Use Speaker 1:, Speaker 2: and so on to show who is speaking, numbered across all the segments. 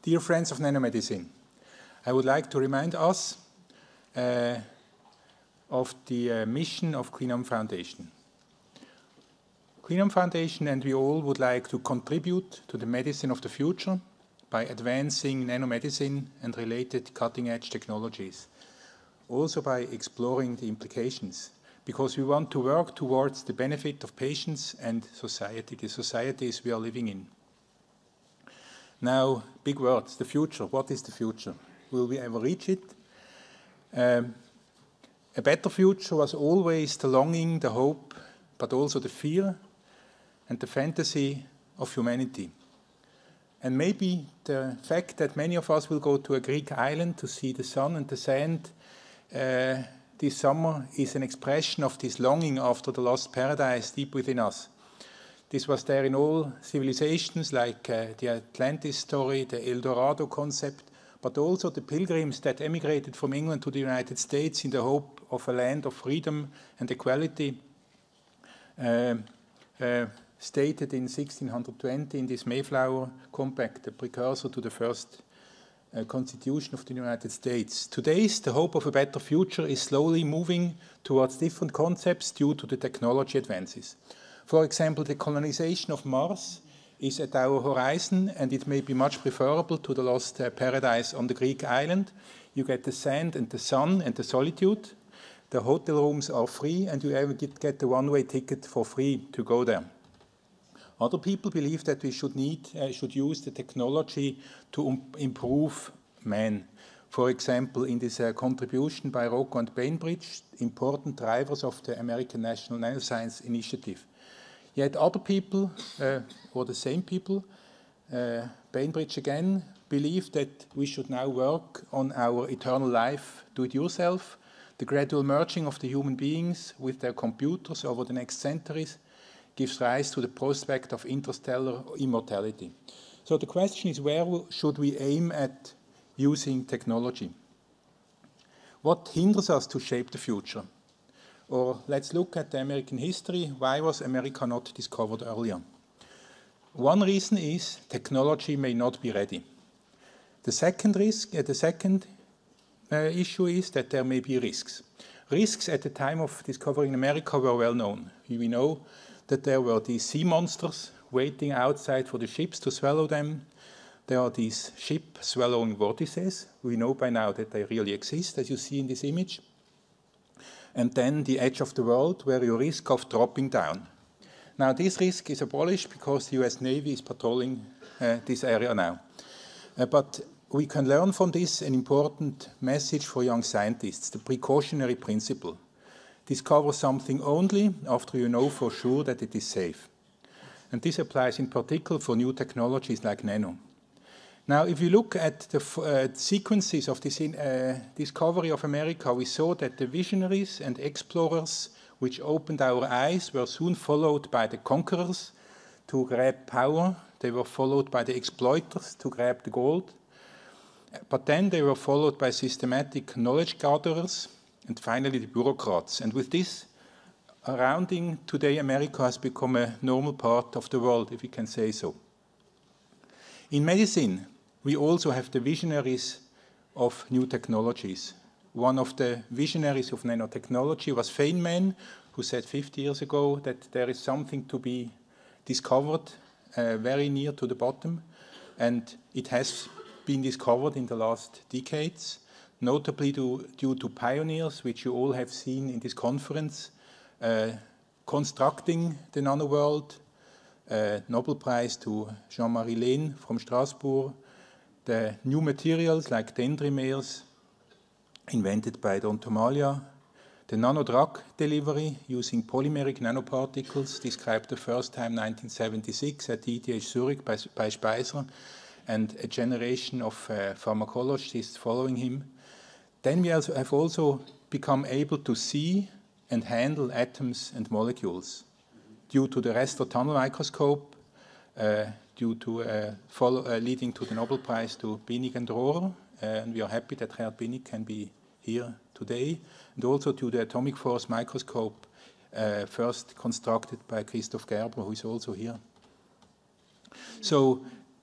Speaker 1: Dear friends of nanomedicine, I would like to remind us of the mission of Queenham Foundation. Queenham Foundation and we all would like to contribute to the medicine of the future by advancing nanomedicine and related cutting-edge technologies, also by exploring the implications, because we want to work towards the benefit of patients and society, the societies we are living in. Now, big words, the future. What is the future? Will we ever reach it? A better future was always the longing, the hope, but also the fear and the fantasy of humanity. And maybe the fact that many of us will go to a Greek island to see the sun and the sand this summer is an expression of this longing after the lost paradise deep within us. This was there in all civilizations, like the Atlantis story, the El Dorado concept, but also the pilgrims that emigrated from England to the United States in the hope of a land of freedom and equality, stated in 1620 in this Mayflower Compact, the precursor to the first Constitution of the United States. Today's the hope of a better future is slowly moving towards different concepts due to the technology advances. For example, the colonization of Mars is at our horizon, and it may be much preferable to the lost paradise on the Greek island. You get the sand and the sun and the solitude. The hotel rooms are free, and you ever get the one-way ticket for free to go there. Other people believe that we should use the technology to improve man. For example, in this contribution by Rocco and Bainbridge, important drivers of the American National Nanoscience Initiative. Yet other people, or the same people, Bainbridge again, believe that we should now work on our eternal life, do-it-yourself, the gradual merging of the human beings with their computers over the next centuries gives rise to the prospect of interstellar immortality. So the question is, where should we aim at using technology? What hinders us to shape the future? Or let's look at the American history. Why was America not discovered earlier? One reason is technology may not be ready. The second issue is that there may be risks. Risks at the time of discovering America were well known. We know that there were these sea monsters waiting outside for the ships to swallow them. There are these ship-swallowing vortices. We know by now that they really exist, as you see in this image. And then the edge of the world, where you risk of dropping down. Now, this risk is abolished because the US Navy is patrolling this area now. But we can learn from this an important message for young scientists, the precautionary principle. Discover something only after you know for sure that it is safe. And this applies in particular for new technologies like nano. Now, if you look at the sequences of this discovery of America, we saw that the visionaries and explorers which opened our eyes were soon followed by the conquerors to grab power. They were followed by the exploiters to grab the gold. But then they were followed by systematic knowledge gatherers and finally the bureaucrats. And with this surrounding, today America has become a normal part of the world, if we can say so. In medicine, we also have the visionaries of new technologies. One of the visionaries of nanotechnology was Feynman, who said 50 years ago that there is something to be discovered very near to the bottom, and it has been discovered in the last decades, notably due to pioneers, which you all have seen in this conference, constructing the nanoworld, Nobel Prize to Jean-Marie Lehn from Strasbourg, the new materials like dendrimers invented by Don Tomalia, the nanodrug delivery using polymeric nanoparticles described the first time 1976 at ETH Zurich by Speiser, and a generation of pharmacologists following him. Then we have also become able to see and handle atoms and molecules due to the Restro tunnel microscope, leading to the Nobel Prize to Binnig and Rohrer, and we are happy that Gerd Binnig can be here today, and also to the atomic force microscope, first constructed by Christoph Gerber, who is also here. So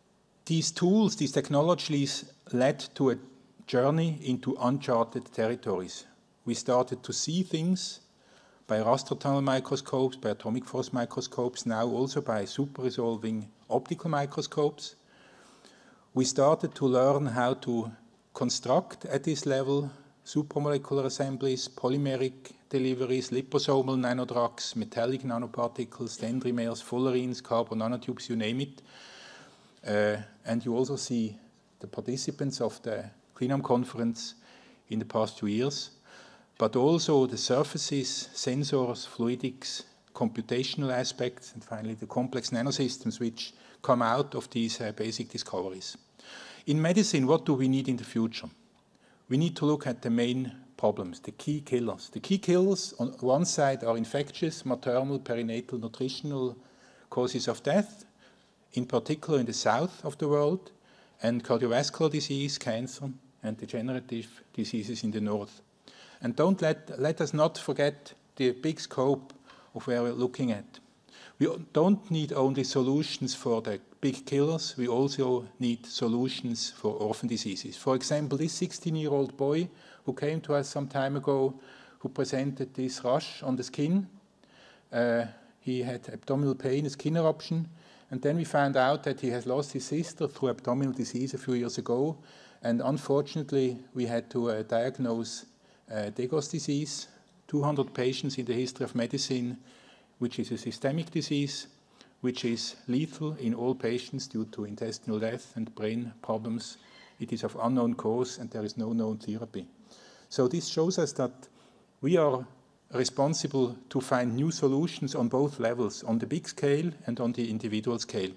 Speaker 1: These tools, these technologies led to a journey into uncharted territories. We started to see things by raster tunnel microscopes, by atomic force microscopes, now also by super resolving optical microscopes. We started to learn how to construct at this level supramolecular assemblies, polymeric deliveries, liposomal nanodrugs, metallic nanoparticles, dendrimers, fullerenes, carbon nanotubes, you name it. And you also see the participants of the CleanArm conference in the past 2 years, but also the surfaces, sensors, fluidics, computational aspects, and finally the complex nanosystems which come out of these basic discoveries. In medicine, what do we need in the future? We need to look at the main problems, the key killers. The key killers on one side are infectious, maternal, perinatal, nutritional causes of death, in particular in the south of the world, and cardiovascular disease, cancer, and degenerative diseases in the north. And don't let us not forget the big scope of where we're looking at. We don't need only solutions for the big killers, we also need solutions for orphan diseases. For example, this 16-year-old boy who came to us some time ago, who presented this rash on the skin. He had abdominal pain, a skin eruption, and then we found out that he has lost his sister through abdominal disease a few years ago, and unfortunately we had to diagnose Dego's disease, 200 patients in the history of medicine, which is a systemic disease, which is lethal in all patients due to intestinal death and brain problems. It is of unknown cause and there is no known therapy. So this shows us that we are responsible to find new solutions on both levels, on the big scale and on the individual scale.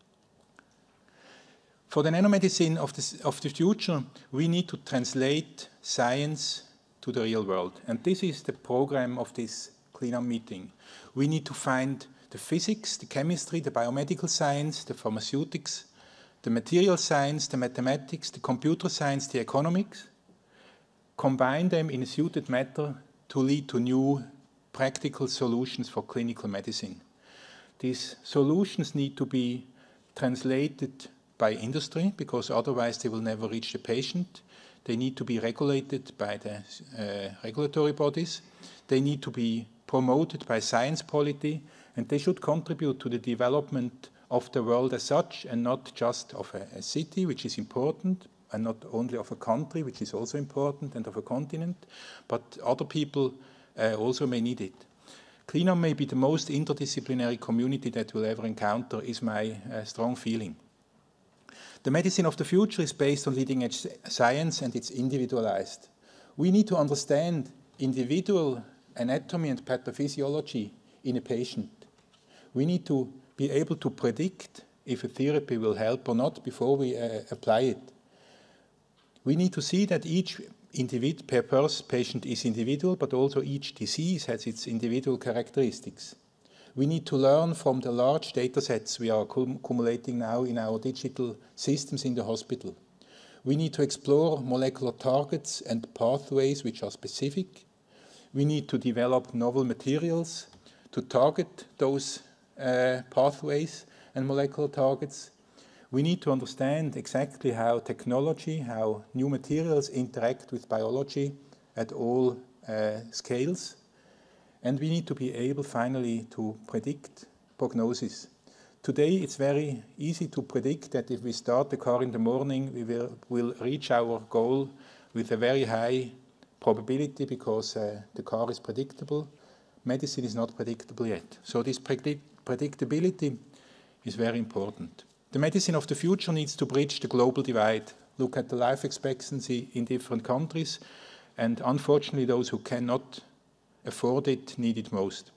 Speaker 1: For the nanomedicine of the future, we need to translate science to the real world. And this is the program of this CleanArm meeting. We need to find the physics, the chemistry, the biomedical science, the pharmaceutics, the material science, the mathematics, the computer science, the economics, combine them in a suited manner to lead to new practical solutions for clinical medicine. These solutions need to be translated by industry, because otherwise they will never reach the patient. They need to be regulated by the regulatory bodies. They need to be promoted by science polity, and they should contribute to the development of the world as such, and not just of a city, which is important, and not only of a country, which is also important, and of a continent, but other people also may need it. CleanArm may be the most interdisciplinary community that we'll ever encounter, is my strong feeling. The medicine of the future is based on leading-edge science, and it's individualized. We need to understand individual anatomy and pathophysiology in a patient. We need to be able to predict if a therapy will help or not before we apply it. We need to see that each patient is individual, but also each disease has its individual characteristics. We need to learn from the large data sets we are accumulating now in our digital systems in the hospital. We need to explore molecular targets and pathways which are specific. We need to develop novel materials to target those pathways and molecular targets. We need to understand exactly how technology, how new materials interact with biology at all scales. And we need to be able, finally, to predict prognosis. Today, it's very easy to predict that if we start the car in the morning, we will reach our goal with a very high probability, because the car is predictable. Medicine is not predictable yet. So this predictability is very important. The medicine of the future needs to bridge the global divide. Look at the life expectancy in different countries, and unfortunately those who cannot afford it need it most.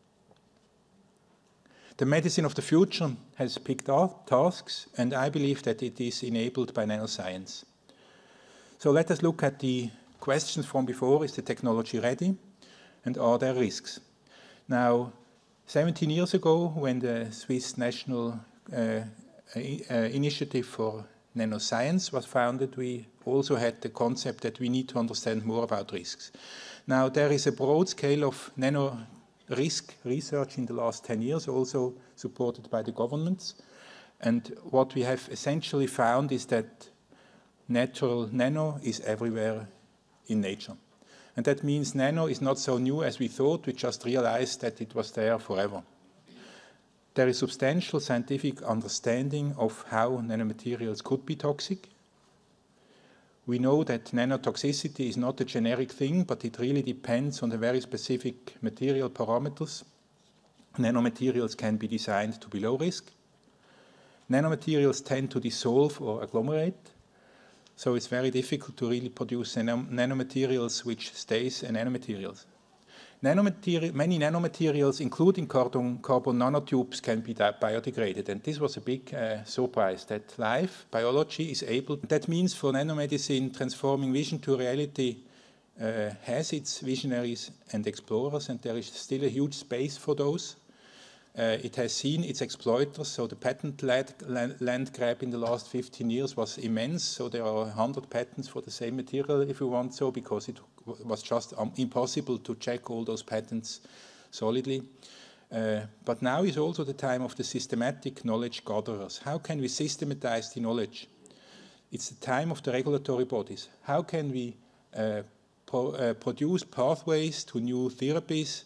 Speaker 1: The medicine of the future has picked up tasks, and I believe that it is enabled by nanoscience. So let us look at the questions from before. Is the technology ready? And are there risks? Now, 17 years ago, when the Swiss National Initiative for Nanoscience was founded, we also had the concept that we need to understand more about risks. Now, there is a broad scale of nano-risk research in the last 10 years, also supported by the governments. And what we have essentially found is that natural nano is everywhere in nature. And that means nano is not so new as we thought. We just realized that it was there forever. There is substantial scientific understanding of how nanomaterials could be toxic. We know that nanotoxicity is not a generic thing, but it really depends on the very specific material parameters. Nanomaterials can be designed to be low risk. Nanomaterials tend to dissolve or agglomerate, so it's very difficult to really produce nanomaterials which stays nanomaterials. Many nanomaterials, including carbon nanotubes, can be biodegraded, and this was a big surprise, that life, biology, is able. That means for nanomedicine, transforming vision to reality has its visionaries and explorers, and there is still a huge space for those. It has seen its exploiters, so the patent land grab in the last 15 years was immense, so there are 100 patents for the same material, if you want so, because it was just impossible to check all those patents solidly. But now is also the time of the systematic knowledge gatherers. How can we systematize the knowledge? It's the time of the regulatory bodies. How can we produce pathways to new therapies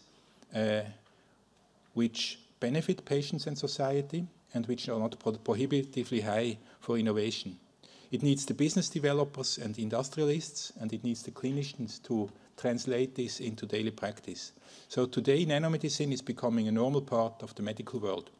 Speaker 1: which benefit patients and society, and which are not prohibitively high for innovation? It needs the business developers and industrialists, and it needs the clinicians to translate this into daily practice. So today, nanomedicine is becoming a normal part of the medical world.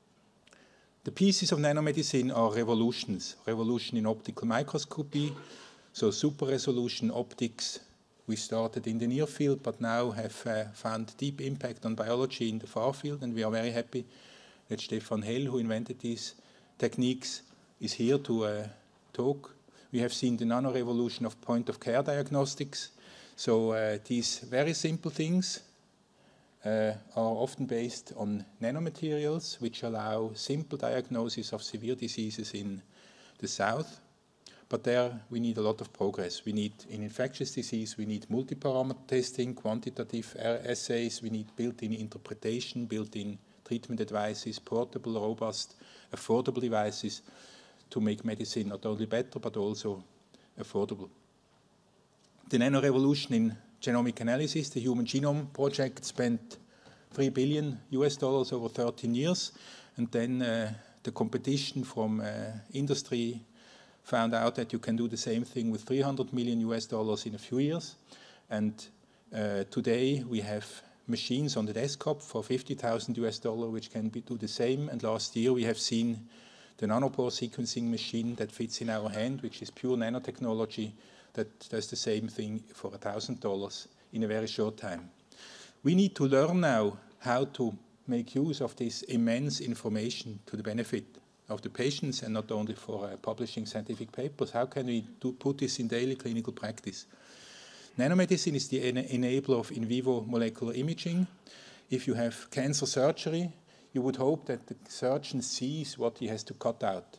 Speaker 1: The pieces of nanomedicine are revolutions. Revolution in optical microscopy, so super resolution optics. We started in the near field, but now have found deep impact on biology in the far field, and we are very happy that Stefan Hell, who invented these techniques, is here to talk. We have seen the nano-revolution of point-of-care diagnostics. So these very simple things are often based on nanomaterials, which allow simple diagnosis of severe diseases in the south. But there we need a lot of progress. We need, in infectious disease, we need multi-parameter testing, quantitative assays, we need built-in interpretation, built-in treatment advices, portable, robust, affordable devices to make medicine not only better, but also affordable. The nano-revolution in genomic analysis, the Human Genome Project, spent $3 billion over 13 years, and then the competition from industry found out that you can do the same thing with $300 million in a few years. And today we have machines on the desktop for $50,000 which can do the same. And last year we have seen the nanopore sequencing machine that fits in our hand, which is pure nanotechnology, that does the same thing for $1,000 in a very short time. We need to learn now how to make use of this immense information to the benefit of the patients, and not only for publishing scientific papers. How can we put this in daily clinical practice? Nanomedicine is the enabler of in vivo molecular imaging. If you have cancer surgery, you would hope that the surgeon sees what he has to cut out.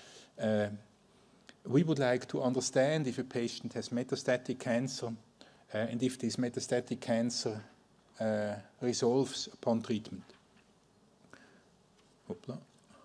Speaker 1: We would like to understand if a patient has metastatic cancer, and if this metastatic cancer resolves upon treatment. Hoopla.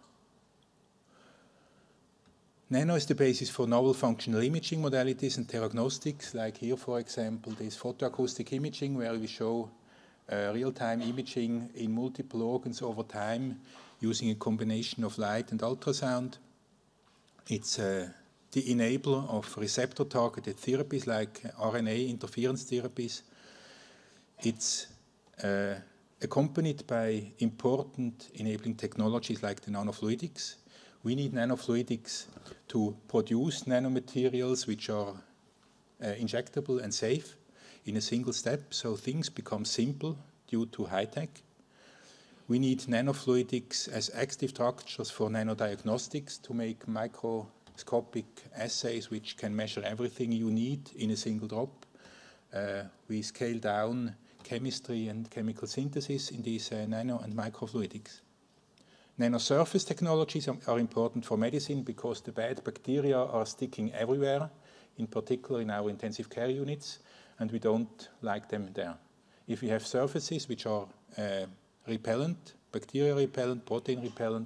Speaker 1: Nano is the basis for novel functional imaging modalities and diagnostics, like here, for example, this photoacoustic imaging, where we show real-time imaging in multiple organs over time using a combination of light and ultrasound. It's the enabler of receptor-targeted therapies like RNA interference therapies. It's accompanied by important enabling technologies like the nanofluidics. We need nanofluidics to produce nanomaterials which are injectable and safe in a single step, so things become simple due to high-tech. We need nanofluidics as active structures for nanodiagnostics to make microscopic assays which can measure everything you need in a single drop. We scale down chemistry and chemical synthesis in these nano and microfluidics. Nanosurface technologies are important for medicine because the bad bacteria are sticking everywhere, in particular in our intensive care units, and we don't like them there. If we have surfaces which are repellent, bacteria repellent, protein repellent,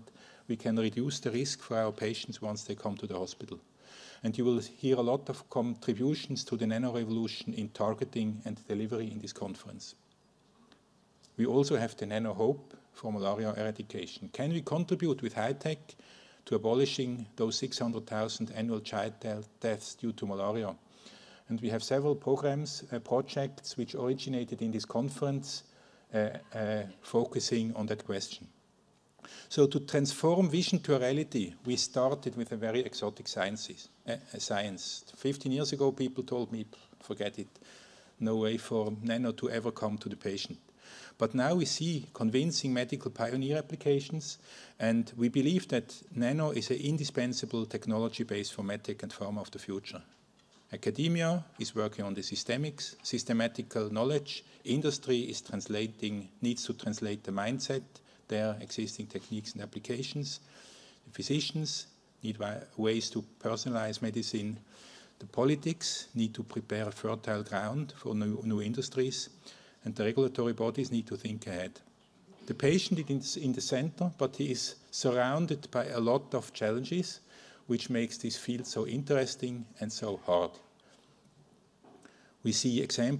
Speaker 1: we can reduce the risk for our patients once they come to the hospital. And you will hear a lot of contributions to the nano-revolution in targeting and delivery in this conference. We also have the nano-hope for malaria eradication. Can we contribute with high-tech to abolishing those 600,000 annual child deaths due to malaria? And we have several programs, projects which originated in this conference focusing on that question. So to transform vision to a reality, we started with a very exotic science. 15 years ago, people told me, forget it, no way for nano to ever come to the patient. But now we see convincing medical pioneer applications, and we believe that nano is an indispensable technology base for medtech and pharma of the future. Academia is working on the systematical knowledge. Industry is needs to translate the mindset, their existing techniques and applications. The physicians need ways to personalize medicine. The politics need to prepare a fertile ground for new industries. And the regulatory bodies need to think ahead. The patient is in the center, but he is surrounded by a lot of challenges, which makes this field so interesting and so hard. We see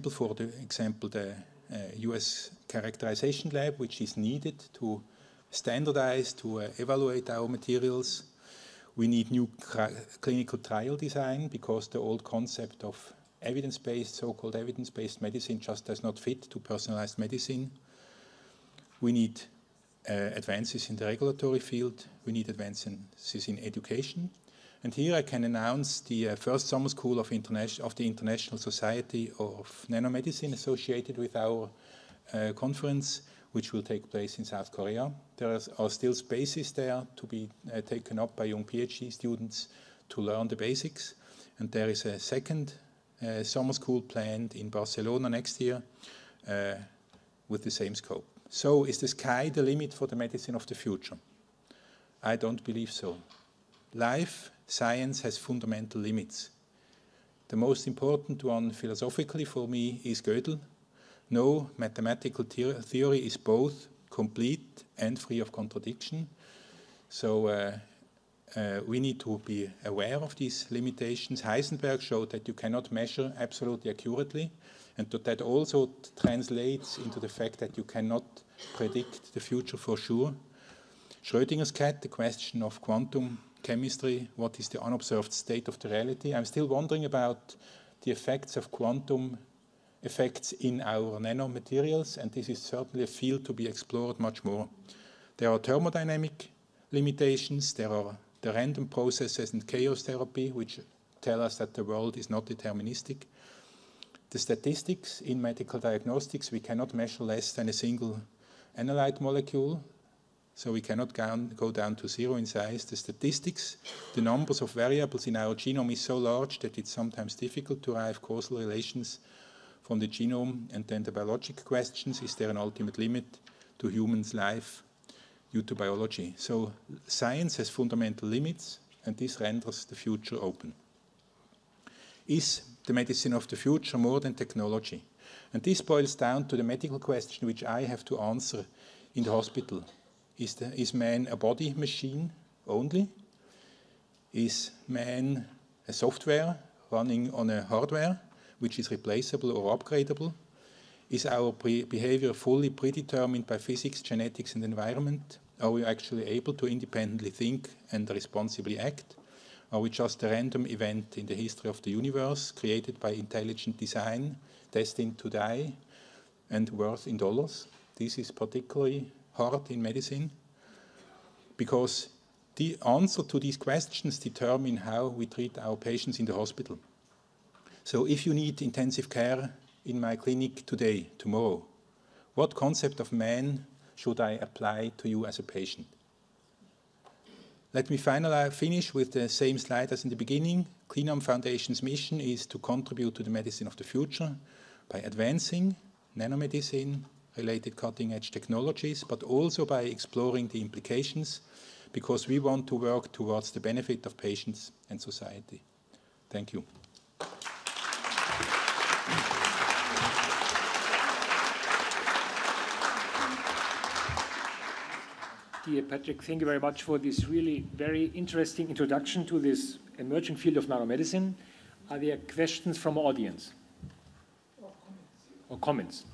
Speaker 1: the US characterization lab, which is needed to standardize, to evaluate our materials. We need new clinical trial design because the old concept of evidence-based, so-called evidence-based medicine just does not fit to personalized medicine. We need advances in the regulatory field. We need advances in education. And here I can announce the first summer school of the International Society of Nanomedicine associated with our conference, which will take place in South Korea. There are still spaces there to be taken up by young PhD students to learn the basics. And there is a second summer school planned in Barcelona next year with the same scope. So is the sky the limit for the medicine of the future? I don't believe so. Life, science has fundamental limits. The most important one philosophically for me is Gödel. No mathematical theory is both complete and free of contradiction. So we need to be aware of these limitations. Heisenberg showed that you cannot measure absolutely accurately, and that also translates into the fact that you cannot predict the future for sure. Schrödinger's cat, the question of quantum chemistry, what is the unobserved state of the reality? I'm still wondering about the effects of quantum effects in our nanomaterials, and this is certainly a field to be explored much more. There are thermodynamic limitations, there are the random processes and chaos therapy, which tell us that the world is not deterministic. The statistics in medical diagnostics, we cannot measure less than a single analyte molecule, so we cannot go down to zero in size. The statistics, the numbers of variables in our genome is so large that it's sometimes difficult to derive causal relations from the genome. And then the biologic questions, is there an ultimate limit to humans' life due to biology? So science has fundamental limits, and this renders the future open. Is the medicine of the future more than technology? And this boils down to the medical question which I have to answer in the hospital. Is man a body machine only? Is man a software running on a hardware which is replaceable or upgradable? Is our behavior fully predetermined by physics, genetics, and environment? Are we actually able to independently think and responsibly act? Are we just a random event in the history of the universe created by intelligent design, destined to die and worth in dollars? This is particularly hard in medicine because the answer to these questions determine how we treat our patients in the hospital. So if you need intensive care in my clinic today, tomorrow, what concept of man should I apply to you as a patient? Let me finish with the same slide as in the beginning. Clinam Foundation's mission is to contribute to the medicine of the future by advancing nanomedicine, related cutting-edge technologies, but also by exploring the implications, because we want to work towards the benefit of patients and society. Thank you.
Speaker 2: Dear Patrick, thank you very much for this really very interesting introduction to this emerging field of nanomedicine. Are there questions from our audience? Or comments?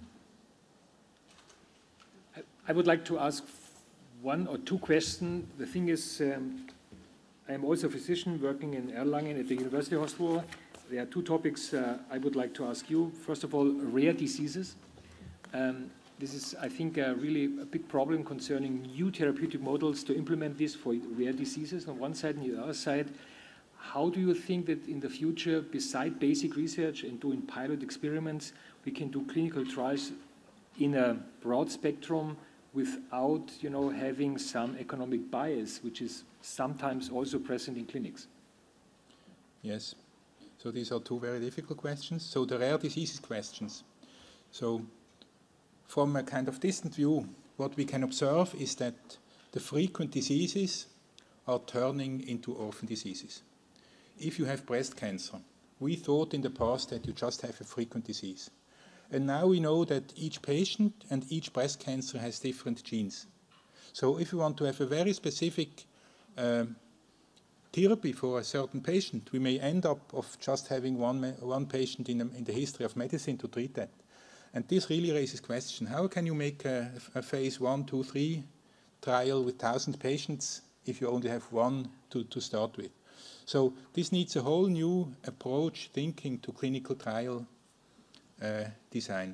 Speaker 2: I would like to ask one or two questions. The thing is, I am also a physician working in Erlangen at the University Hospital. There are two topics I would like to ask you. First of all, rare diseases. This is, I think, really a big problem concerning new therapeutic models to implement this for rare diseases on one side, and the other side, how do you think that in the future, beside basic research and doing pilot experiments, we can do clinical trials in a broad spectrum without, having some economic bias, which is sometimes also present in clinics?
Speaker 1: Yes. So these are two very difficult questions. So the rare diseases questions. So from a kind of distant view, what we can observe is that the frequent diseases are turning into orphan diseases. If you have breast cancer, we thought in the past that you just have a frequent disease. And now we know that each patient and each breast cancer has different genes. So if you want to have a very specific therapy for a certain patient, we may end up of just having one patient in the history of medicine to treat that. And this really raises question, how can you make a phase 1, 2, 3 trial with 1,000 patients if you only have one to start with? So this needs a whole new approach, thinking to clinical trial design.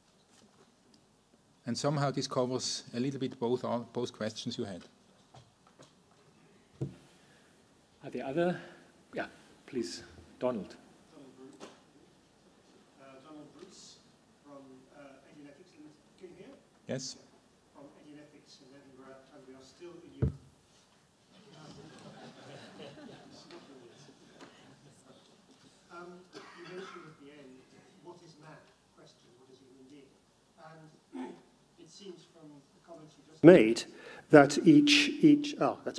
Speaker 1: And somehow this covers a little bit both questions you had.
Speaker 2: Are there other? Yeah, please, Donald.
Speaker 3: Donald Bruce from Edunetics. Can you hear?
Speaker 1: Yes.
Speaker 3: From Edunetics in Edinburgh, and we are still in Europe. You mentioned at the end, what is man? Question, what is human being? And it seems from the comments you just made that each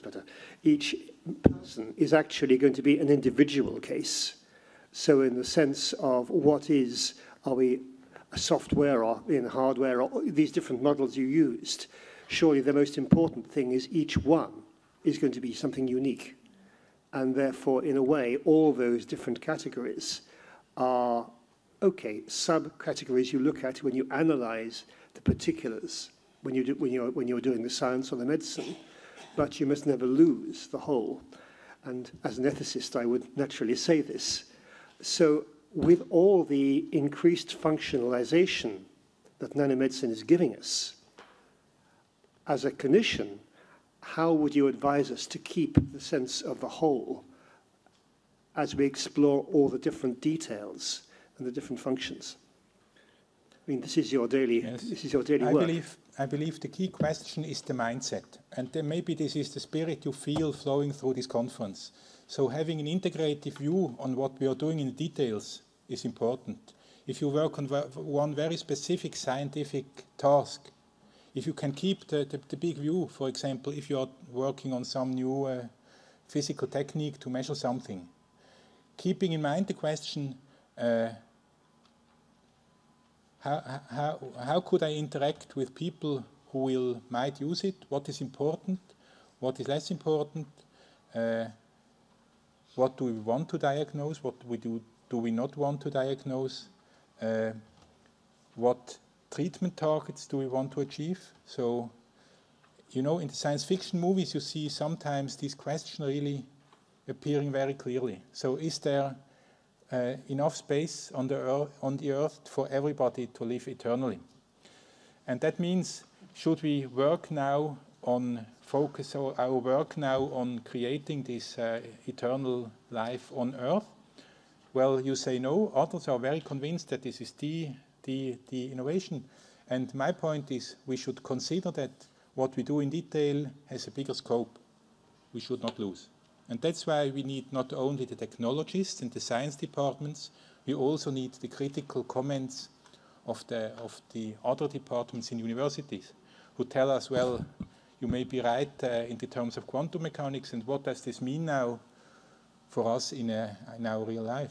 Speaker 3: person is actually going to be an individual case. So in the sense of are we a software or in hardware or these different models you used, surely the most important thing is each one is going to be something unique. And therefore, in a way, all those different categories are, subcategories you look at when you analyze the particulars, when you're doing the science or the medicine, but you must never lose the whole. And as an ethicist, I would naturally say this. So with all the increased functionalization that nanomedicine is giving us, as a clinician, how would you advise us to keep the sense of the whole as we explore all the different details and the different functions? I mean, this is your daily, work.
Speaker 1: I believe the key question is the mindset. And then maybe this is the spirit you feel flowing through this conference. So having an integrative view on what we are doing in details is important. If you work on one very specific scientific task, if you can keep the big view, for example, if you are working on some new physical technique to measure something, keeping in mind the question, how could I interact with people who might use it? What is important? What is less important? What do we want to diagnose? What do we not want to diagnose? What treatment targets do we want to achieve? So, in the science fiction movies, you see sometimes this question really appearing very clearly. So, is there enough space on the earth for everybody to live eternally? And that means, should we work now on focus our work now on creating this eternal life on earth? Well, you say no. Others are very convinced that this is the innovation. And my point is we should consider that what we do in detail has a bigger scope. We should not lose. And that's why we need not only the technologists and the science departments, we also need the critical comments of the other departments in universities who tell us, well, you may be right in the terms of quantum mechanics, and what does this mean now for us in our real life?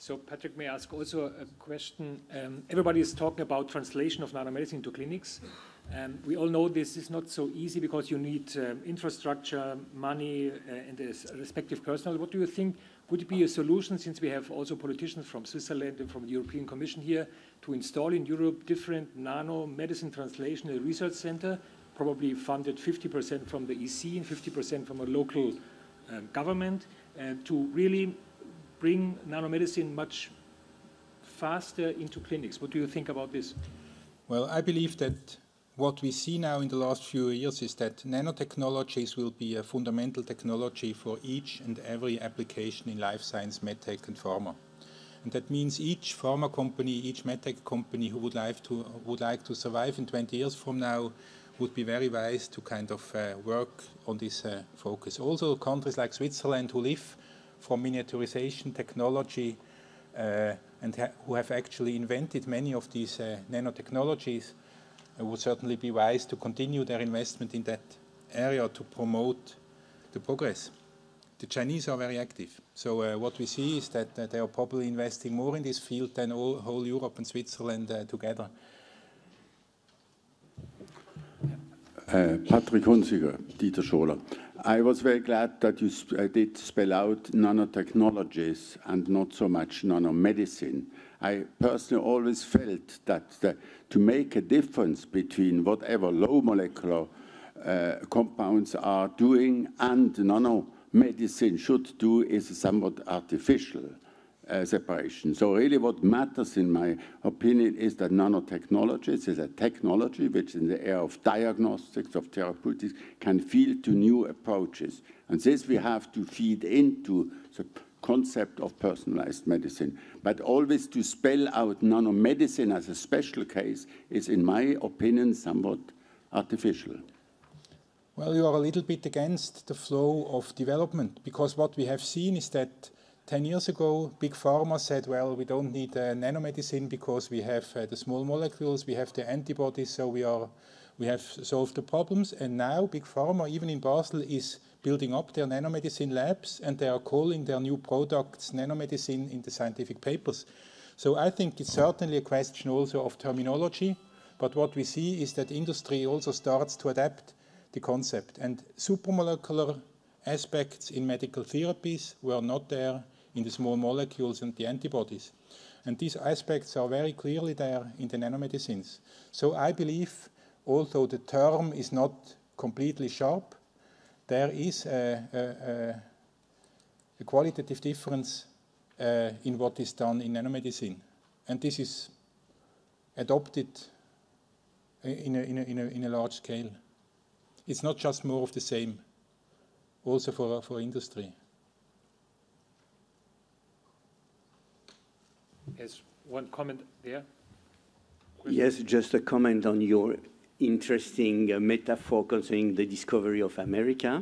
Speaker 2: So, Patrick, may I ask also a question? Everybody is talking about translation of nanomedicine to clinics. We all know this is not so easy because you need infrastructure, money, and a respective personnel. What do you think would be a solution, since we have also politicians from Switzerland and from the European Commission here, to install in Europe different nanomedicine translational research center, probably funded 50% from the EC and 50% from a local government, to really bring nanomedicine much faster into clinics? What do you think about this?
Speaker 1: Well, I believe that what we see now in the last few years is that nanotechnologies will be a fundamental technology for each and every application in life science, medtech and pharma. And that means each pharma company, each medtech company who would like to survive in 20 years from now would be very wise to kind of work on this focus. Also countries like Switzerland who live from miniaturization technology and who have actually invented many of these nanotechnologies would certainly be wise to continue their investment in that area to promote the progress. The Chinese are very active. So what we see is that they are probably investing more in this field than whole Europe and Switzerland together.
Speaker 4: Patrick Hunziger, Dieter Scholler. I was very glad that you did spell out nanotechnologies and not so much nanomedicine. I personally always felt that to make a difference between whatever low molecular compounds are doing and nanomedicine should do is a somewhat artificial separation. So really what matters in my opinion is that nanotechnologies is a technology which in the area of diagnostics, of therapeutics, can field to new approaches. And this we have to feed into the concept of personalized medicine. But always to spell out nanomedicine as a special case is, in my opinion, somewhat artificial.
Speaker 1: Well, you are a little bit against the flow of development, because what we have seen is that 10 years ago, Big Pharma said, well, we don't need nanomedicine because we have the small molecules, we have the antibodies, so we have solved the problems. And now Big Pharma, even in Basel, is building up their nanomedicine labs, and they are calling their new products nanomedicine in the scientific papers. So I think it's certainly a question also of terminology, but what we see is that industry also starts to adapt the concept. And supramolecular aspects in medical therapies were not there in the small molecules and the antibodies. And these aspects are very clearly there in the nanomedicines. So I believe, although the term is not completely sharp, there is a qualitative difference in what is done in nanomedicine. And this is adopted in a large scale. It's not just more of the same, also for industry.
Speaker 2: Yes, one comment there.
Speaker 5: Yes, just a comment on your interesting metaphor concerning the discovery of America.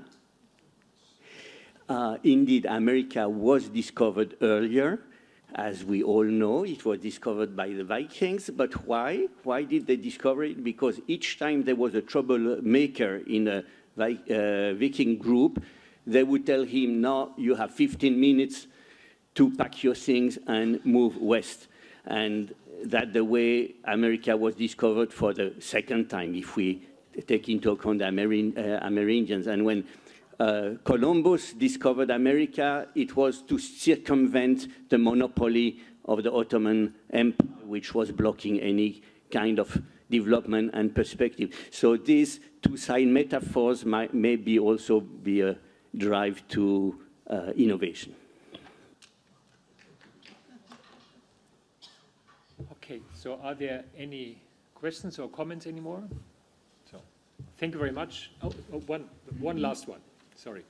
Speaker 5: Indeed, America was discovered earlier. As we all know, it was discovered by the Vikings. But why? Why did they discover it? Because each time there was a troublemaker in a Viking group, they would tell him, no, you have 15 minutes to pack your things and move west. And that's the way America was discovered for the second time, if we take into account the Amerindians. And when Columbus discovered America, it was to circumvent the monopoly of the Ottoman Empire, which was blocking any kind of development and perspective. So these two-side metaphors might maybe also be a drive to innovation.
Speaker 2: Okay, so are there any questions or comments anymore? So, thank you very much. One last one. Sorry.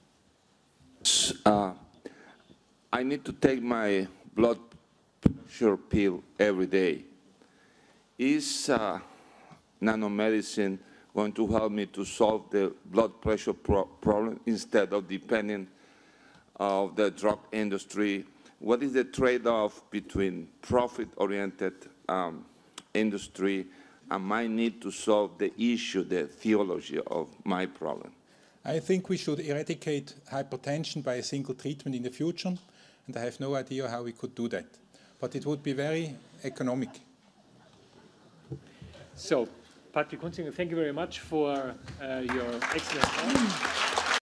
Speaker 6: I need to take my blood pressure pill every day. Is nanomedicine going to help me to solve the blood pressure problem instead of depending on the drug industry? What is the trade-off between profit-oriented industry and my need to solve the issue, the theology of my problem?
Speaker 1: I think we should eradicate hypertension by a single treatment in the future. and I have no idea how we could do that. But it would be very economic.
Speaker 2: So, Patrick Hunzinger, thank you very much for your excellent talk.